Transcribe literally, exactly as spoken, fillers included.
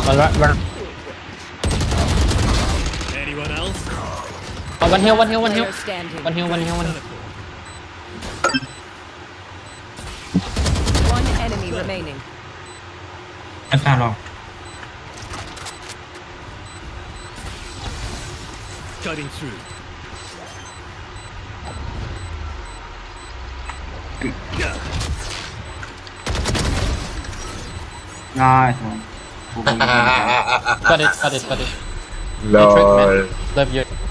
One right, one. Anyone else? Oh, one hill, one hill, one hill. Player standing. One hill, one hill, one hill. One enemy remaining. แอตตาลอง Cutting through. nice one Got it, got it, got it. Lol. Love you.